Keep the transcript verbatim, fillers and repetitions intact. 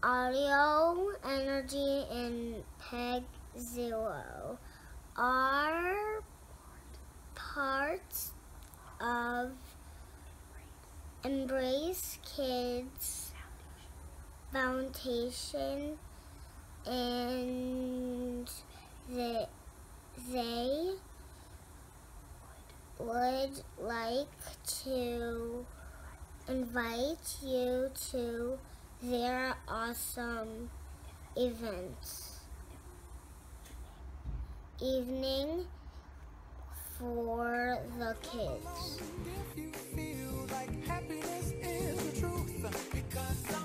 Audio, Energy, and Peg Zullo are parts of Embrace Kids Foundation, and they, they would like to invite you to their awesome events evening for the kids. If you feel like happiness is the truth, because